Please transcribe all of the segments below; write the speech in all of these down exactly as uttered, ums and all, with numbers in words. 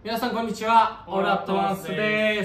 皆さんこんにちは、オールアットワンスです。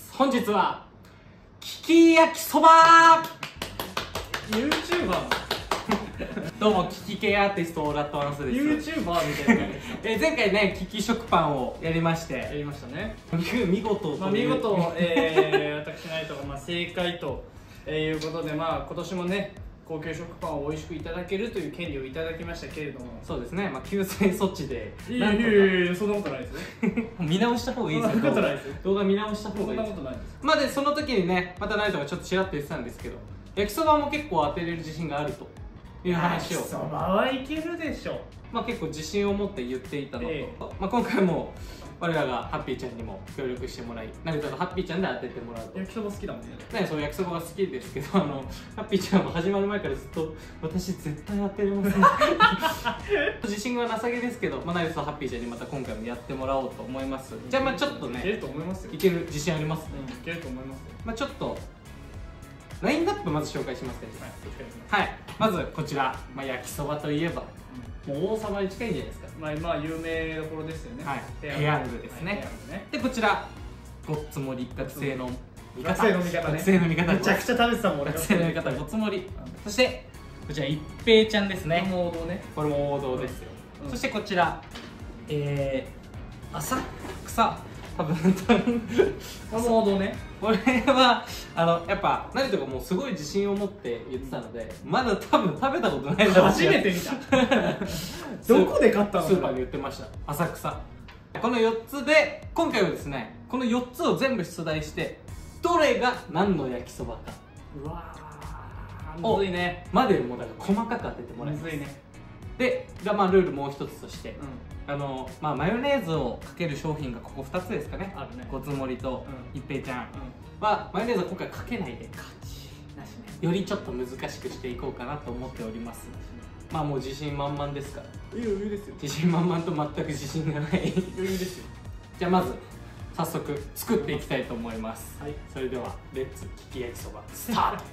本日はキキ焼きそばユーチューバー どうもキキ系アーティストオールアットワンスです。 ユーチューバーみたいなえ前回ねキキ食パンをやりましてやりましたね。 見事、 まあ、見事、えー、私ナイトがまあ正解ということで、まあ、今年もね高級食パンを美味しくいただけるという権利をいただきましたけれども、 そうですね、まあ、救済措置でいやいやいやそんなことないですね。 見直した方がいいですよ。 そんなことないですよ。 動画見直した方がいいです。 そんなことないです。 まあでその時にねまたナイトがちょっとちらっと言ってたんですけど、焼きそばも結構当てれる自信があるという話を、 焼きそばはいけるでしょう。 まあ結構自信を持って言っていたのと、 ええまあ今回も我らがハッピーちゃんにも協力してもらい、ナイトとハッピーちゃんで当ててもらうと。 焼きそば好きだもんね。 ね、そう焼きそばが好きですけど、あのハッピーちゃんも始まる前からずっと私絶対当てれません自信はなさげですけど、まあ、ナイトとハッピーちゃんにまた今回もやってもらおうと思います。じゃあまあちょっとねいけると思いますよ。 いける自信ありますね。 うん、いけると思いますよ。 まあちょっとラインナップまず紹介しますね。 はい、 はい、まずこちら、まあ、焼きそばといえば、もう王様に近いんじゃないですか。 まあ、まあ有名どころですよね。 はい、 ペペヤングですね。でこちらごっつもり、学生の味方、 学生の味方ね。 学生の味方、 めちゃくちゃ食べてたもん俺。 学生の味方ごっつもり。そしてこちら一平ちゃんですね。 これも王道ね。 これも王道ですよ。 うん、 そしてこちらえー、浅草、多分これも王道ね。 これはあのやっぱ何とかもうすごい自信を持って言ってたので、まだ多分食べたことないんだろう。 初めて見たどこで買ったの？ スーパーに売ってました。浅草。このよっつで今回はですねこのよっつを全部出題してどれが何の焼きそばか、 うわーむずいね。 までもだから細かく当ててもらいます。 むずいね。 でがまあルールもう一つとして、 うん、 あのまあマヨネーズをかける商品がここふたつですかね。 あるね。 ごつもりと一平ちゃんうん、 はマヨネーズを今回かけないでなしね。 よりちょっと難しくしていこうかなと思っております。まあもう自信満々ですから。 余裕ですよ。 自信満々と全く自信がない余裕ですよ。 じゃあまず早速作っていきたいと思います。 はい、 それではレッツキキ焼きそばスタート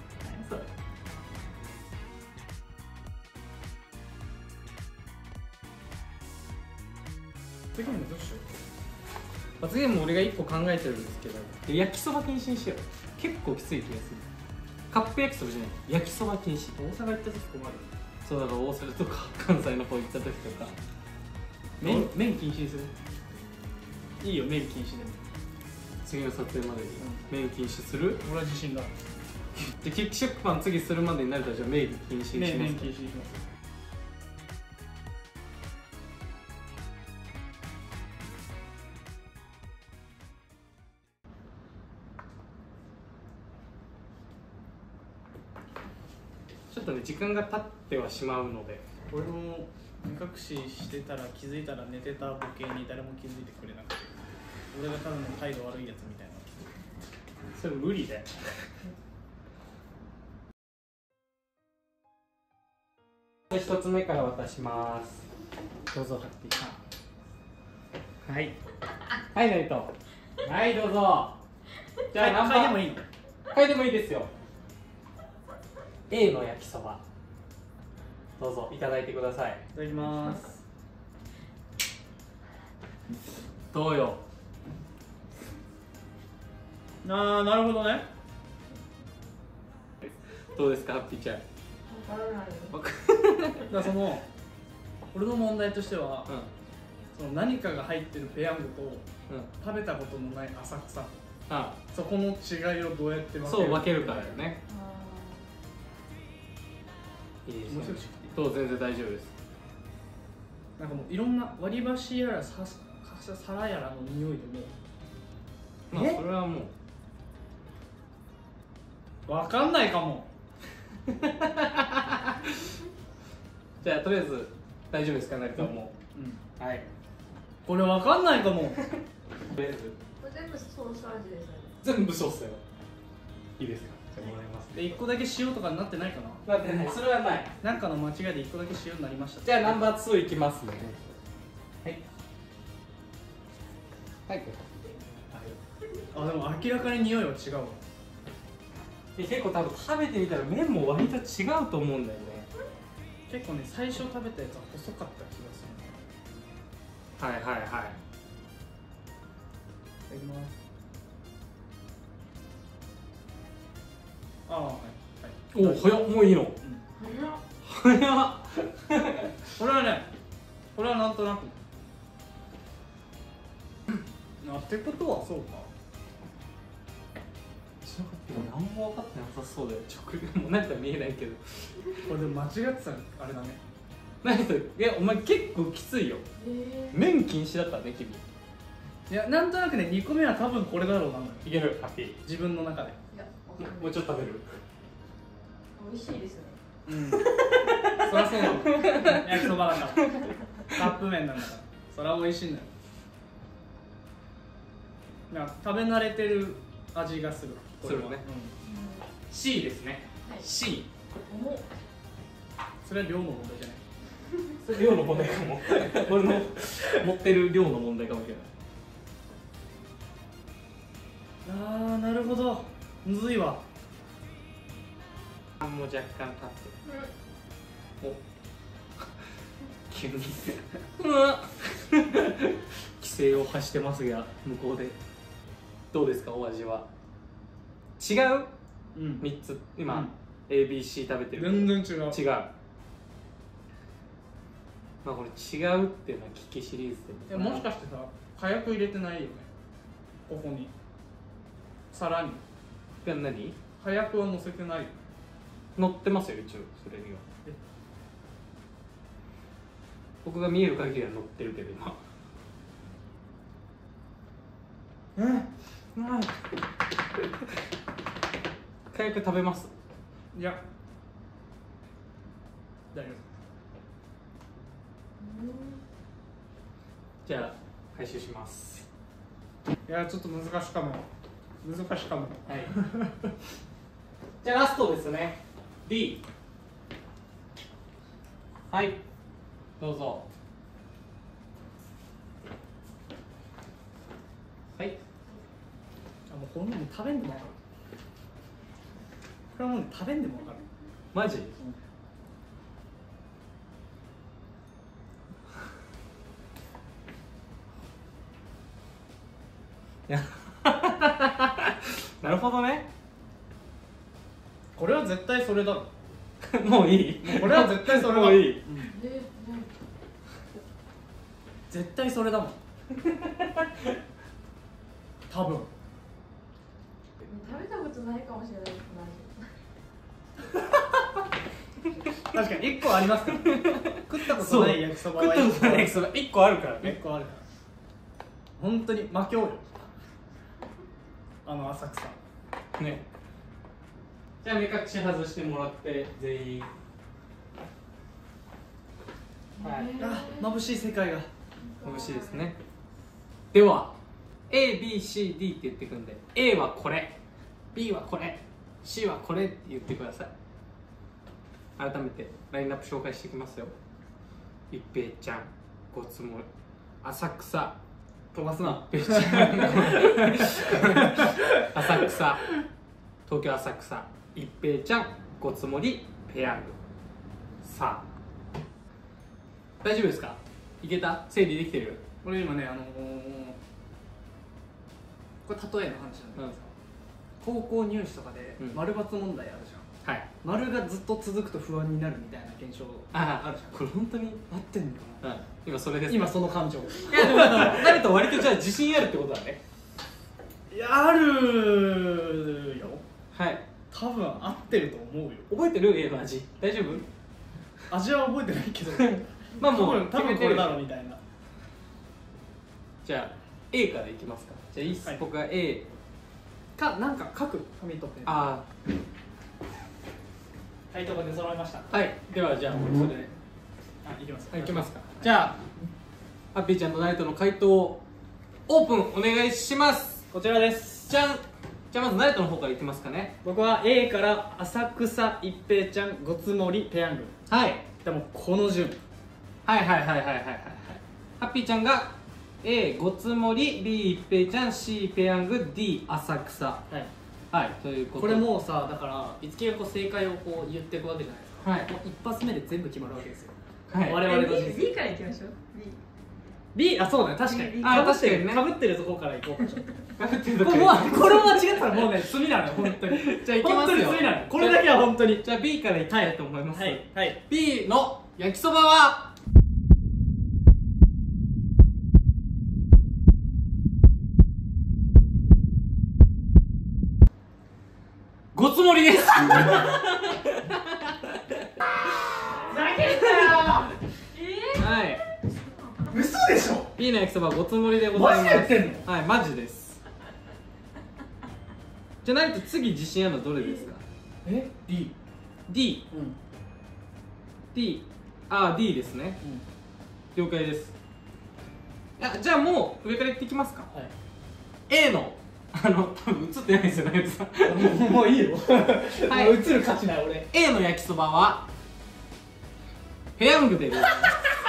次のどうしよう。 罰ゲーム俺がいっこ考えてるんですけど、焼きそば禁止にしよう。結構きつい気がする。カップ焼きそばじゃない、焼きそば禁止。 大阪行った時困る。 そうだから大阪とか関西の方行った時とか麺麺禁止にする。いいよ麺禁止でも。 次の撮影までに麺禁止する。 俺は自信がある。 でキック食パン次するまでになるとじゃあ麺禁止にします。 麺禁止にします。 ちょっとね時間が経ってはしまうので、 俺も目隠ししてたら気づいたら寝てたボケに誰も気づいてくれなくて、俺がただの態度悪いやつみたいな。 それ無理だよ一つ目から渡します。どうぞハッピーさん。はいはいナイト、はいどうぞ。じゃあ何番でもいいの？ はいでもいいですよ。A の焼きそばどうぞいただいてください。 いただきます。 どうよ。 ああなるほどね。 どうですかハッピーちゃん。 だからその俺の問題としては、 うん、 その何かが入ってるペヤングと、 うん、 食べたことのない浅草、 あそこの違いをどうやって分けるか。 そう分けるからよね。いいですね。どう全然大丈夫です。 なんかもういろんな割り箸やらさ皿やらの匂いでもまあそれはもう分かんないかもじゃあとりあえず大丈夫ですか、成田はもう、 うん、はいこれ分かんないかもとりあえずこれ全部ソース味ですよね。 全部そうっすよ。いいですか、じゃあもらいます。 でいっこだけ塩とかになってないかな。 待ってね、それはない。 なんかの間違いでいっこだけ塩になりました。 じゃあナンバーツーいきますね。はいはい、 あでも明らかに匂いは違うわ。 で結構多分食べてみたら麺も割と違うと思うんだよね。 結構ね最初食べたやつは細かった気がする。 はいはいはい。 ただきます。ああ、はい、はい、 おお、早っ、もういいの。 うん、 早っ。 これはね、これはなんとなくなってことはそうか。 何も分かってなさそうだよ。直もうなんか見えないけど。 これでも間違ってたらあれだね。 なんかいや、お前結構きついよ。 え麺禁止だったね、君。 いや、なんとなくね、にこめは多分これだろうなのよ。 いける、ハッピー。 自分の中で。 ー、いや、わかんないもうちょっと食べる。 美味しいですね。 うん。そりゃそうだもん。焼きそばだから。カップ麺なんだから。そりゃ美味しいんだよ。なんか食べ慣れてる味がする。これはするね。 うん、 C ですね。 はい、 C。 重っ。 それは量の問題じゃない。 それ量の問題かも。俺の持ってる量の問題かもしれない。 あー、なるほど。むずいわ。 あんも若干立ってる。お急にうわ規制を発してますが、向こうでどうですか、お味は。違ううん、 みっつ今、 うん、 エービーシー 食べてるけど全然違う。 違う。まあこれ違うっていうのは危機シリーズでえ、もしかしてさ、火薬入れてないよね、ここに。さらにが何火薬は乗せてないよ。 乗ってますよ、一応それには。 え僕が見える限りは乗ってるけど今。 うん、 うん火薬食べます。 いや、大丈じゃあ回収します。 夫。いや、ちょっと難しかも。難しかも。 はいじゃあラストですね、 D。 はいどうぞ。はい。 あ、もうこんなの食べんでもわかる。これはもう、ね、食べんでもわかる。 マジ、 うん、 いやなるほどね。 これは絶対それだろ。 もういい、 これは絶対それだ。 もういい。 うん、 えー、 絶対それだもん。多分。 食べたことないかもしれないです。 確かにいっこありますから。食ったことない焼きそばは食ったことない焼きそばいっこあるからいっね。 こあるから。本当に魔境よ。あの浅草。 ね。じゃあ目隠し外してもらって全員。はい。 あ、眩しい世界が。 美味しいですね。では エービーシーディー って言ってくんで、 A はこれ、 B はこれ、 C はこれって言ってください。改めてラインナップ紹介していきますよ。一平ちゃん、ごつもり、浅草、 飛ばすな。 一平ちゃん浅草、東京浅草、一平ちゃん、ごつもり、ペヤング。さあ大丈夫ですか、いけた、整理できてる。 俺今ね、あのー、これ例えの話なんだけどさ、高校入試とかでうん丸×問題あるじゃん。 はい。 丸がずっと続くと不安になるみたいな現象ああるじゃん。 これ本当に、 合ってんのかな。 うん、今それです。 今その感情。 いやでも誰と割とじゃあ自信あるってことだね。 いや、あるよ。 はい。 多分合ってると思うよ。 覚えてる A の味、大丈夫？ 味は覚えてないけどまあもう多分多分これだろうみたいな。 じゃあ A からいきますか。じゃあいいっす、 はい、 僕が A。 か、なんか書く紙取ってあはい、とこで揃いました。 あ、はい。ではじゃあそれで、 あ、いきます。 はい、いきますか。 はい、 じゃあハッピーちゃんとナイトの回答をオープンお願いします。 こちらです。 じゃん。じゃあまずナイトの方からいきますかね。 僕は A から浅草、一平ちゃん、ごつもり、ペヤング。 はい。 でもこの順。 はいはいはいはいはいはいはい。ハッピーちゃんが A ごつもり、 B 一平ちゃん、 C ペヤング、 D 浅草。 はいはい、ということこれもうさ、だからいつきがこう正解をこう言っていくわけじゃないですか。 はいもう一発目で全部決まるわけですよ。 はい我々の人生。 B からいきましょう。 B、あ、そうだね、確かに。 あ、 かぶってる、 確かにねかぶってるとこから行こうか。 かぶってるとここれはこれを間違ったらもうね、罪なのよ、本当に。 じゃあ行きますよ。 本当に罪なの。これだけは本当に。 じゃあ B からいきたいと思います。 はいはい。 B の焼きそばはごつ盛りです。 ふざけんなよ。 はい。 嘘でしょ。 B の焼きそばごつ盛りでございます。 マジで言ってんの？ はい、マジです。じゃないと次自信あるのどれですか？ え ?D。 D。 うん D。 あー D ですね。了解です。あ、じゃあもう上から言っていきますか。 はい。 A のあの多分映ってないですよね。 もうもういいよ。 はいもう映る価値ない俺。 A の焼きそばはペヤングでございます。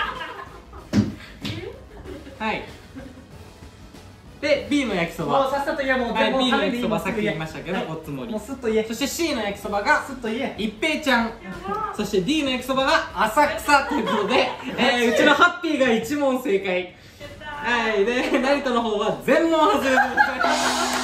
はい。で B の焼きそば、 もうさっさと言え。もうはい、 もう B の食べていい。 焼きそばもうすぐ言えさっき言いましたけど、 はいごっつ盛り。 もうすっと言え。 そして C の焼きそばがすっと言え。 一平ちゃん、そして D の焼きそばが浅草ということで、えー、うちのハッピーがいち問正解。はい。で成田の方は全問外れでございます。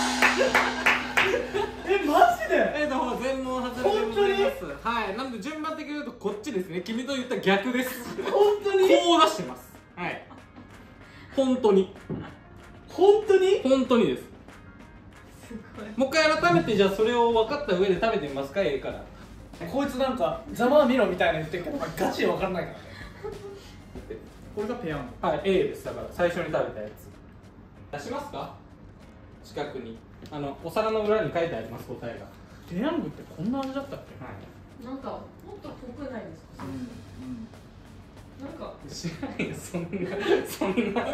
え、マジで？ えの方全問外れでございます。はい。なので順番的に言うとこっちですね。君と言った逆です。 本当に？ こう出してます。はい。本当に。 本当に？ 本当にです。 すごい。 もう一回改めてじゃあそれを分かった上で食べてみますか。A から。 こいつなんかざまあみろみたいな言ってるけど、ガチで分かんないからね。これがペヤング。 はい、A です。だから最初に食べたやつ出しますか。近くにあのお皿の裏に書いてあります答えが。 ペヤングってこんな味だったっけ？ はなんかもっと濃くないですか？なんかい。知らないよそんなそんな。はい。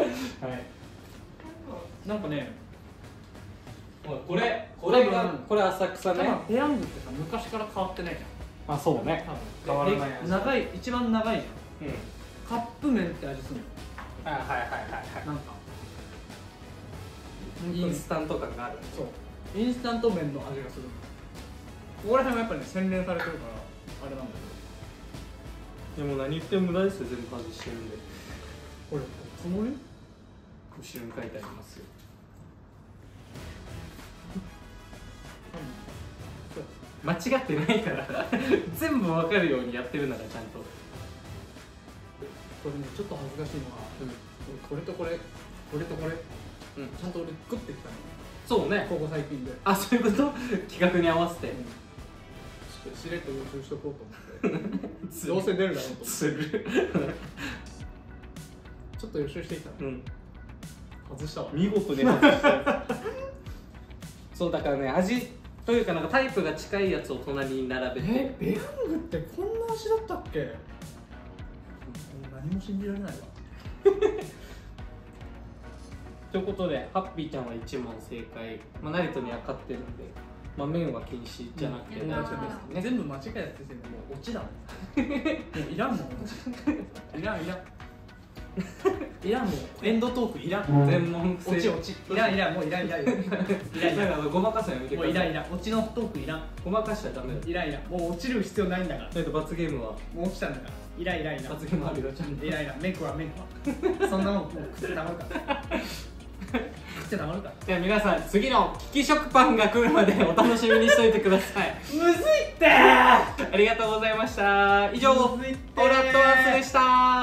なんかね、 おいこれこれがこれ浅草多分ね。 ペヤングってさ昔から変わってないじゃん。 あ、そうね。 多分変わらない味。 長い、一番長いじうん。 ゃん。カップ麺って味するの。 あ、はいはいはいはい。 なんかインスタント感がある。 そう、インスタント麺の味がする。ここら辺はやっぱりね、洗練されてるからあれなんだけど。 でも何言っても無駄ですよ。全部味してるんで。 これつもり？ 後ろに書いてありますよ。間違ってないから全部わかるようにやってるならちゃんと。 これね、ちょっと恥ずかしいのは、 うん、 これとこれ、これとこれ、 うん、 ちゃんと俺食ってきたの。 そうね。 ここ最近で。 あ、そういうこと。企画に合わせて、 ちょっとしれっと予習しとこうと思ってどうせ出るだろうと思ってするちょっと予習してきたの。 うん、 外したわ。 見事に外したそうだからね、味というかなんかタイプが近いやつを隣に並べて。 え、ペヤングってこんな味だったっけ？もう何も信じられないわということでハッピーちゃんはいち問正解。まあ、成田には勝ってるんで、まあ、麺は禁止じゃなくて大丈夫ですね。 全部間違えやっててもうオチだもんもういらんもんオチいらんいらんいらんもんエンドトークいらん全問正オチオチいらんいらんもういらんいらんいらんいらんいらんだからごまかすのやめてください。 もういらんいらんオチのトークいらんごまかしちゃダメだ。 いらんいらんもう落ちる必要ないんだからえっと罰ゲームはもう落ちたんだからいらんいらんいらん罰ゲームあるよちゃんと。 いらんいらんメイクはメイクはそんなもんもう食ってたまるから食ってたまるからじゃあ皆さん次の利き食パンが来るまでお楽しみにしといてください。 むずいってありがとうございました。以上、オーラットワンスでした。